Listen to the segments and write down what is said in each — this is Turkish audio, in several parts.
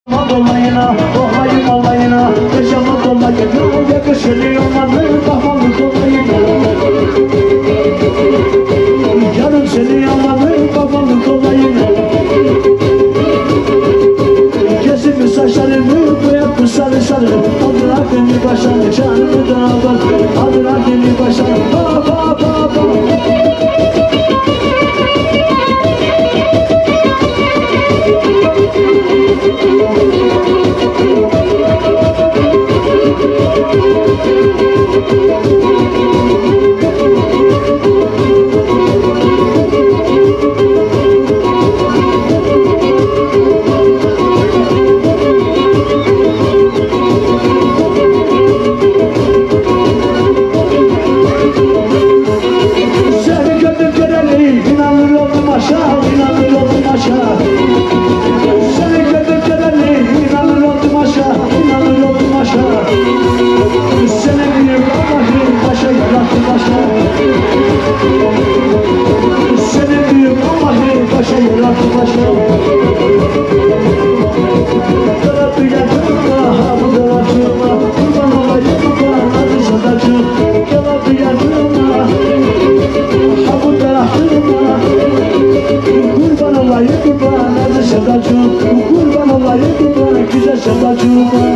Dolayına, olayım olayına, yaşama dolayına, yakışır olmadı kafamı dolayına. Canım seni almadı kafamı dolayına. Kesimi saçlarımı boyatmış sarı sarı, adına beni başarı, canımı da bak, adına beni başarı, ba ba ba ba. Kurban olayım bana güzel sevdacığıma.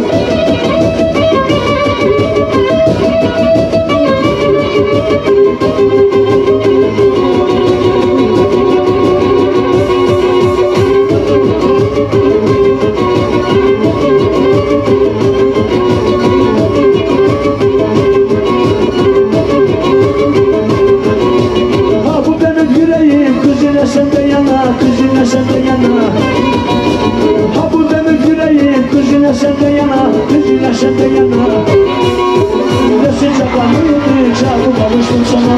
Ha bu benim yüreğim, kız yine sende yana, kız yine sende yana. Ha bu benim yüreğim, kız yine sende yana, kız yine sende yana. Ne sıcaklanıydı, çabuk alıştım sana.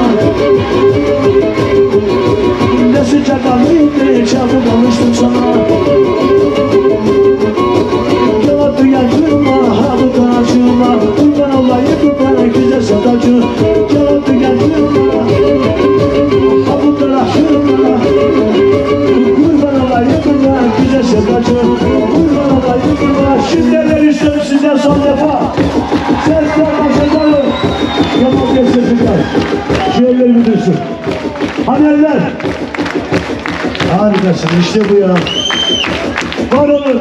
Ne sıcaklanıydı, çabuk alıştım sana. Yalan duyacığıma, ha bu danacığıma, kurban olayım bana güzel sadacığım. Yalan duyacığıma, ha bu danacığıma, kurban olayım bana güzel sadacığım. Kurban olayım bana, şimdiler istiyorum sizden son defa. Sesler başlayalım. Yaman geçsinler. Ciğerlerimi duysun. Hadi eller. Harikasın, işte bu ya. Var olun.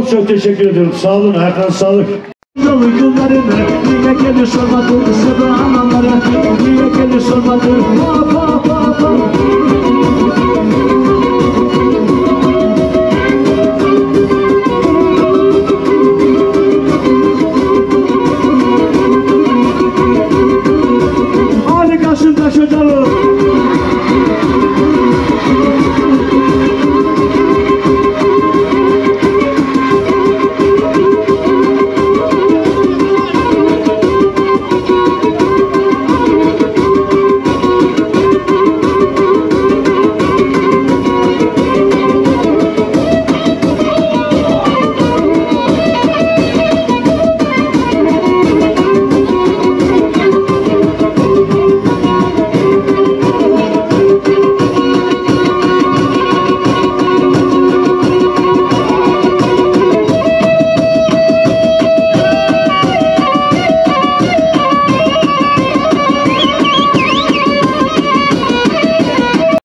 çok teşekkür ediyorum. Sağ olun, ayaklarınıza sağlık. Dolu yıllarını niye gelir sormadı Sıra anamlara niye gelir sormadı